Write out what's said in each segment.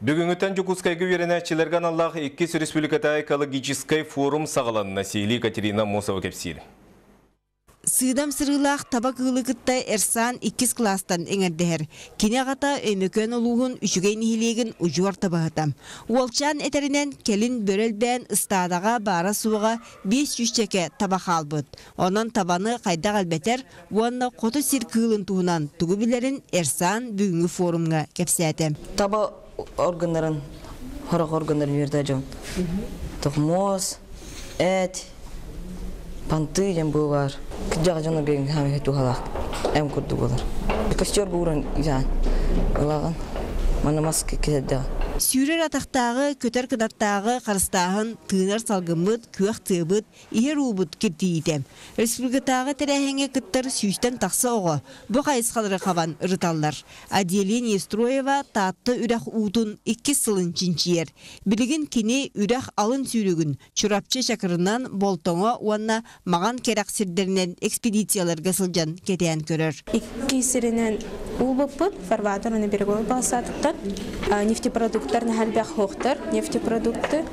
Бүгінгіттен Жукускайғы веренәтчілерген Аллах 2 республиката экологический форум сағаланына сейлі Катерина Мосова кепсейді. Сыдам сырылақ табак ылығыттай әрсан 2 кластан еңердер. Кенеғата өмөкөн олуғын үшігей нихилегін ұжуар табағытам. Уолчан әтерінен келін бөрелбән ыстадаға бара суыға 500 чеке табақ албыд. Онын табаны қайдақ әлбетер, уанна қоты сир кылын туғынан тұғы білерін әрсан бүгінгі форумға кепсәтім. Таба органдарын, хорақ органдарын верді жон. Тұқмоз, әт, панты жан бұл бар. Кіджаға жона бегін қамы кету қалақ. Әм көрді болар. Костер бұғырын жан. Олаған. Мана маска кетеді. Сүйрер атақтағы, көтер кыдаттағы қарыстағын тыынар салғымыд, көк тыыбыд, ихер уыбыд кірдейдем. Республикатағы тәрәхеңе күттір сүйістен тақсы оғы. Бұ қайысқалары қаван ұрыталар. Аделия Строева таатты үрәқ уутын 2 сылын чинчиер. Білігін кене үрәқ алын сүйрігін чурапчы шақырынан болтоңа уанна маған керақ сірдерінен экспедицияларға сылжан кетеян көрір. 2 сірінен улбыппыт, фарваторыны береговой басатыптар, нефтепродукттар нәхәлбәк хоқтар, нефтепродукты,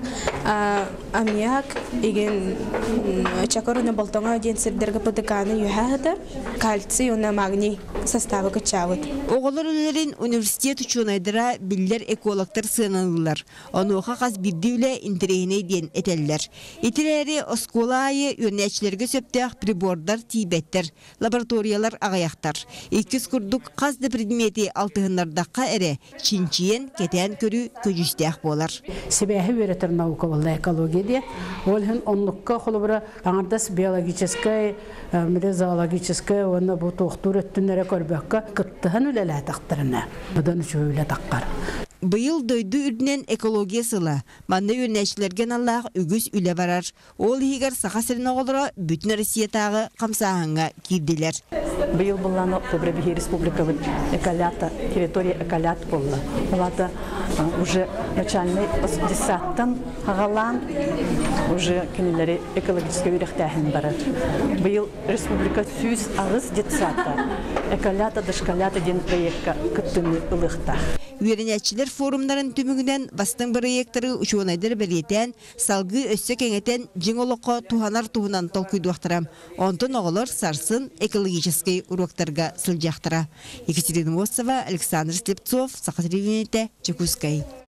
аммиак, еген чакорыны болтоңа ден сірдергі пыдыканы юхағыдар, кальций, оны магний составы кычавыд. Оғылар өлерін университет учуынайдыра білдер экологтар сыналылар. Онуға қаз бірдеулі интерегіне ден етелілер. Етілері оскола айы өрнәчілерге сөптіғ прибордар тейбеттер, лабораториялар ағаяқтар. 2 күрдік қазды предметі алтығынардаққа әрі чинчиен кетен көрі көжістіғ болар. Себәхі өретір наука болы экология. Ол хын онлыққа қолыбыра аңырдас биологическай, зоологическай, оны бұл тоқтур өттінлері көрбәкқа күттіғын өлелі тақтырына. Бұдан үші өлі таққар. Быйыл дойду үрдінен экология сыла. Манны өрнәшілерген Аллах үгіз үлі барар. Ол егер сақа сірін оғылыра бүтін Россиятағы қамсағанға кирділер. Быйыл бұлланы Добробиги республика эколята, территория эколят болла. Олата уже начальный 10-тан ағалан уже кенелері экологический үректәхін барар. Быйыл республика сүйіз ағыз детсата. Эколята, дышкалята ден проектка күттіні ылықта. Үйренәтчілер форумдарын түмігінен бастың проекттары ұшуынайдыр білетен, салғы өссі кеңетен жеңолыққа туғанар туғынан толкүйдуақтырам. Онтын оғылар сарсын экологический уроктарға сылжақтыра. Екатерина Мосова, Александр Слепцов, Сақатыревенеті, Чекускай.